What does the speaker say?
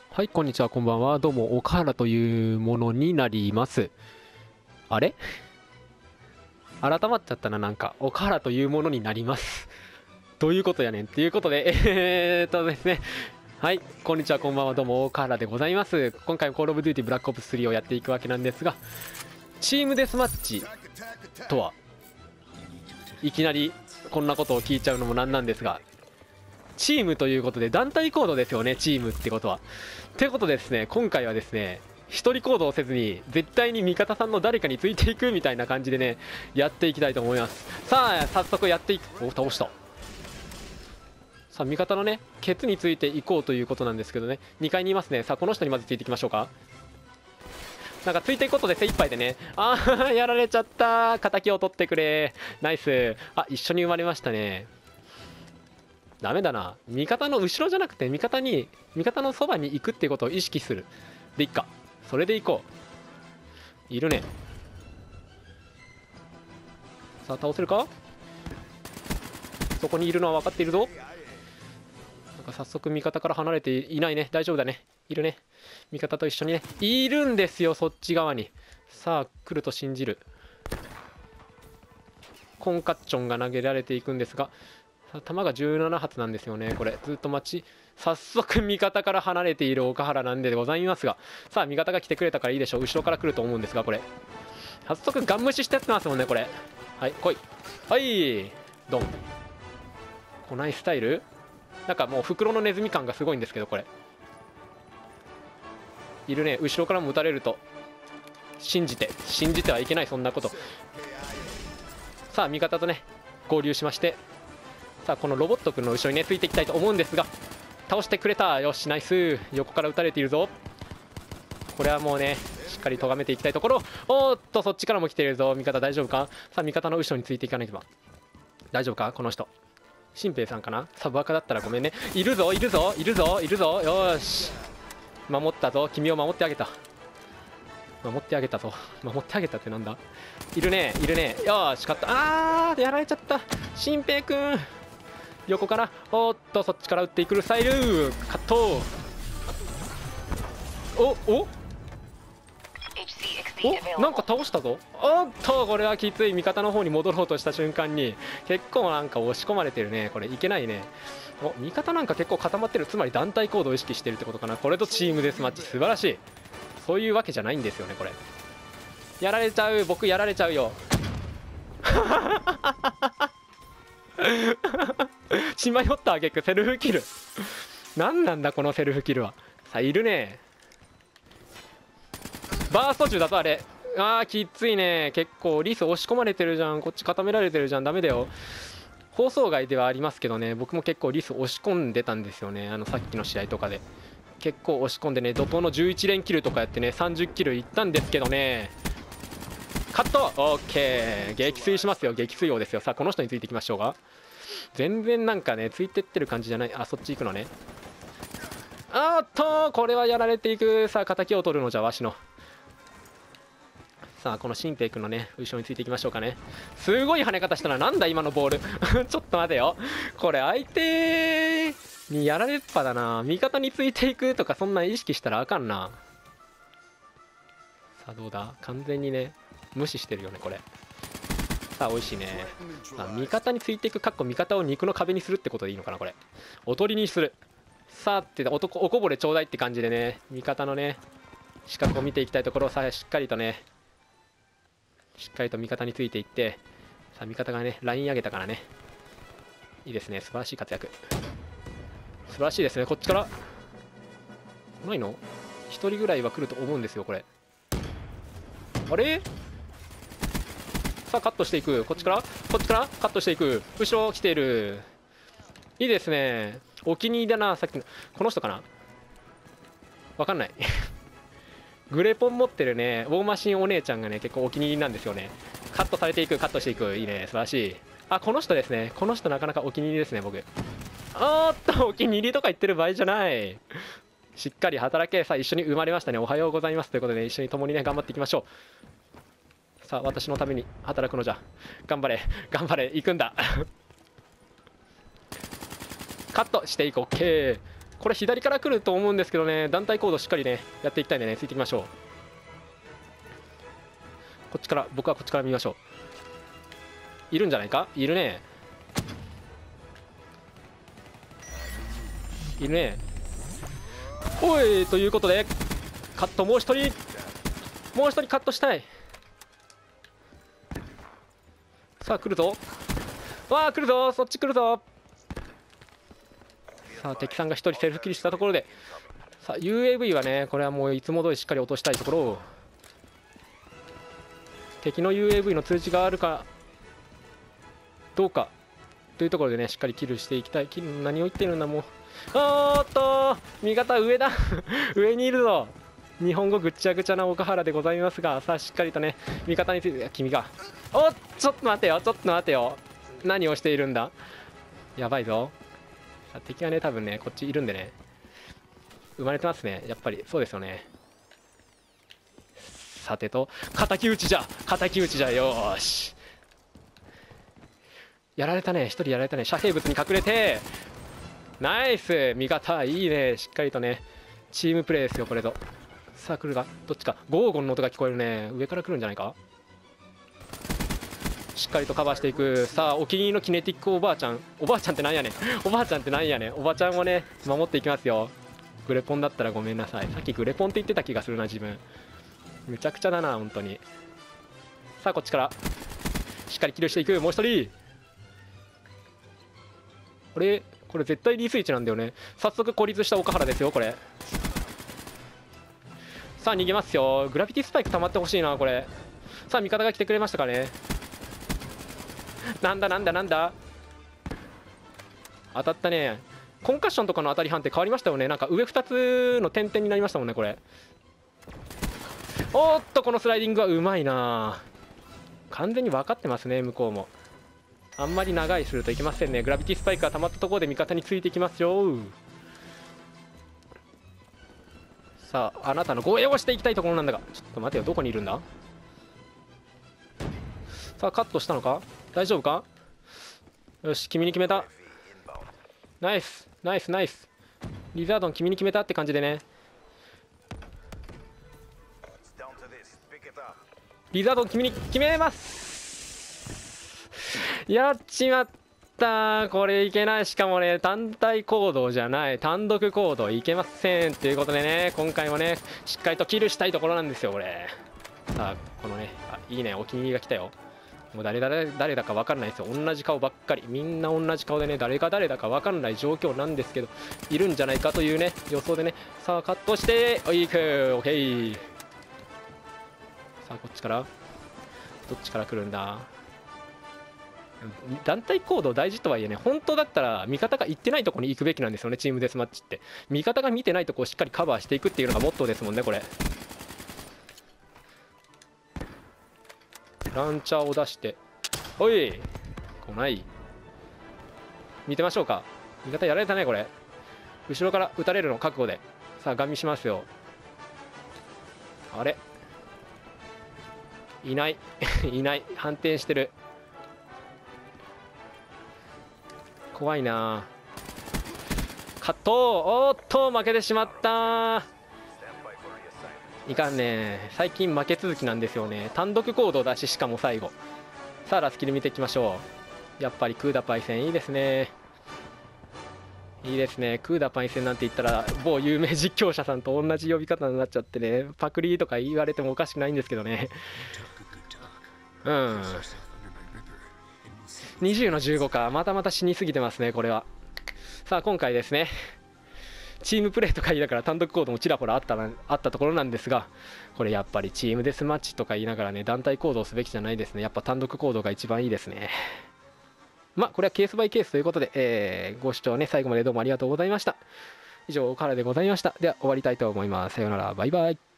はい、こんにちは、こんばんは。どうも、岡原というものになります。あれ改まっちゃったな、なんか。岡原というものになります。どういうことやねんっていうことで、ですね。はい、こんにちは、こんばんは。どうも、岡原でございます。今回もコールオブデューティブラックオプス3をやっていくわけなんですが、チームデスマッチとは、いきなりこんなことを聞いちゃうのもなんなんですが、チームということで団体行動ですよね、チームってことは。ということでですね、今回はですね、一人行動せずに絶対に味方さんの誰かについていくみたいな感じでね、やっていきたいと思います。さあ早速やっていく。お、倒した。さあ味方のねケツについていこうということなんですけどね、2階にいますね。さあこの人にまずついていきましょうか。なんかついていくことで精一杯でね、あーやられちゃった。敵を取ってくれ。ナイス。あ、一緒に生まれましたね。ダメだな。味方の後ろじゃなくて味方のそばに行くっていうことを意識するでいっか。それでいこう。いるね。さあ倒せるか。そこにいるのは分かっているぞ。なんか早速味方から離れていないね。大丈夫だね。いるね。味方と一緒にねいるんですよ、そっち側に。さあ来ると信じる。コンカッチョンが投げられていくんですが、弾が17発なんですよね。これずっと早速味方から離れている岡原なんでございますが、さあ味方が来てくれたからいいでしょう。後ろから来ると思うんですが、これ早速ガン無視してやってますもんね、これ。はい来い。はいドン。来ないスタイル。なんかもう袋のネズミ感がすごいんですけど、これいるね。後ろからも撃たれると信じてはいけない、そんなこと。さあ味方とね合流しまして、さあこのロボット君の後ろにねついていきたいと思うんですが、倒してくれた。よしナイス。横から撃たれているぞ。これはもうねしっかり咎めていきたいところ。おーっとそっちからも来ているぞ。味方大丈夫か。さあ味方の後ろについていかなければ。大丈夫かこの人。新平さんかな。サブアカだったらごめんね。いるぞ。よーし守ったぞ。君を守ってあげた。守ってあげたってなんだ。いるねよーし勝った。やられちゃった。新平くん横から。おっとそっちから撃っていくスタイル。カット。なんか倒したぞ。おっとこれはきつい。味方の方に戻ろうとした瞬間に結構なんか押し込まれてるね。これいけないね。お、味方なんか結構固まってる。つまり団体行動を意識してるってことかな。これとチームデスマッチ素晴らしい。そういうわけじゃないんですよね、これ。やられちゃう。僕やられちゃうよ。血迷った挙句セルフキル。何なんだこのセルフキルは。さあいるね。バースト中だとあれ。きついね。結構リス押し込まれてるじゃん。こっち固められてるじゃん。ダメだよ。放送外ではありますけどね、僕も結構リス押し込んでたんですよね。さっきの試合とかで結構押し込んでね、怒涛の11連キルとかやってね30キルいったんですけどね。カット。オッケー。撃墜しますよ。撃墜王ですよ。さあこの人についていきましょうか。全然なんかねついてってる感じじゃない。そっち行くのね。これはやられていく。さあ敵を取るのじゃわしの。さあこの新平君のね後ろについていきましょうかね。すごい跳ね方したな。なんだ今のボール。ちょっと待てよ。これ相手にやられっぱだな。味方についていくとかそんな意識したらあかんな。さあどうだ。完全にね無視してるよねこれ。さあ美味しいね。さあ味方についていく。味方を肉の壁にするってことでいいのかなこれ。おとりにする。さあっておこぼれちょうだいって感じでね、味方のね視覚を見ていきたいところをさしっかりと味方についていって、さあ味方がねライン上げたからね、いいですね。素晴らしい活躍。素晴らしいですね。こっちから来ないの。1人ぐらいは来ると思うんですよこれ。あれ。さあカットしていく。こっちからカットしていく。後ろ来ている。いいですね。お気に入りだな。さっきのこの人かな。わかんないグレポン持ってるねウォーマシンお姉ちゃんがね結構お気に入りなんですよね。カットされていく。カットしていく。いいね。素晴らしい。この人ですね。この人なかなかお気に入りですね僕。お気に入りとか言ってる場合じゃない。しっかり働け。さあ一緒に生まれましたね。おはようございますということで、一緒に共にね頑張っていきましょう。さあ私のために働くのじゃ。頑張れ行くんだカットしていく。 OK。 これ左から来ると思うんですけどね、団体行動しっかりねやっていきたいんでね、ついていきましょう。こっちから、僕はこっちから見ましょう。いるんじゃないか。いるね、いるね。おい、ということでカット、もう一人カットしたい。さあ来るぞ、わあ来るぞ、そっち来るぞ。さあ敵さんが一人セルフキルしたところで、さあ UAV はね、これはもういつも通りしっかり落としたいところ。敵の UAV の通知があるかどうかというところでね、しっかりキルしていきたい。何を言ってるんだもう。おーっと味方上だ上にいるぞ。日本語ぐっちゃぐちゃな岡原でございますが、さあしっかりとね味方について、君が、おっちょっと待てよ、ちょっと待てよ、何をしているんだ、やばいぞ。さあ敵はね多分ねこっちいるんでね、生まれてますね、やっぱりそうですよね。さてと、敵討ちじゃ、敵討ちじゃ、よーし。やられたね、一人やられたね。遮蔽物に隠れて、ナイス、味方いいね、しっかりとねチームプレーですよこれぞ。さあ来るが、どっちか、ゴーゴンの音が聞こえるね。上から来るんじゃないか。しっかりとカバーしていく。さあお気に入りのキネティックおばあちゃん、おばあちゃんってなんやねんおばあちゃんってなんやねん、おばちゃんをね守っていきますよ。グレポンだったらごめんなさい、さっきグレポンって言ってた気がするな自分。むちゃくちゃだな本当に。さあこっちからしっかりキルしていく。もう一人、これ絶対リースイッチなんだよね。早速孤立した岡原ですよこれ。さあ逃げますよ。グラビティスパイク溜まってほしいなこれ。さあ味方が来てくれましたかね。なんだ当たったね。コンカッションとかの当たり判定変わりましたよね。なんか上2つの点々になりましたもんねこれ。おっとこのスライディングはうまいな。完全に分かってますね向こうも。あんまり長いするといけませんね。グラビティスパイクが溜まったところで味方についていきますよ。さああなたの護衛をしていきたいところなんだが、ちょっと待てよ、どこにいるんだ。さあカットしたのか、大丈夫か。よし君に決めた。ナイスリザードン君に決めたって感じでね。リザードン君に決めます。やっちまった、これいけない。しかもね単体行動じゃない、単独行動いけませんということでね、今回もねしっかりとキルしたいところなんですよこれ。さあこのね、いいね、お気に入りが来たよ。もう誰だか分からないですよ。同じ顔ばっかり、みんな同じ顔でね、誰が誰だか分からない状況なんですけど、いるんじゃないかというね予想でね。さあカットして、おいく、オッケー。さあこっちから、どっちから来るんだ。団体行動大事とはいえね、本当だったら味方が行ってないところに行くべきなんですよね。チームデスマッチって味方が見てないとこをしっかりカバーしていくっていうのがモットーですもんねこれ。ランチャーを出して、おい来ない。見てましょうか。味方やられたねこれ。後ろから撃たれるの覚悟で。さあガン見しますよ。あれいないいない、反転してる。怖いな。カット、おっと負けてしまった。いかんね、最近負け続きなんですよね。単独行動だし、しかも最後。さあラスキル見ていきましょう。やっぱりクーダパイセンいいですね。いいですね。クーダパイセンなんて言ったら某有名実況者さんと同じ呼び方になっちゃってね、パクリとか言われてもおかしくないんですけどね。20の15か、またまた死にすぎてますねこれは。さあ今回ですね、チームプレーとか言いながら単独行動もちらほらあったところなんですが、これやっぱりチームデスマッチとか言いながらね団体行動すべきじゃないですね。やっぱ単独行動が一番いいですね。まあこれはケースバイケースということで、ご視聴ね最後までどうもありがとうございました。以上岡原でございました。では終わりたいと思います。さようなら、バイバイ。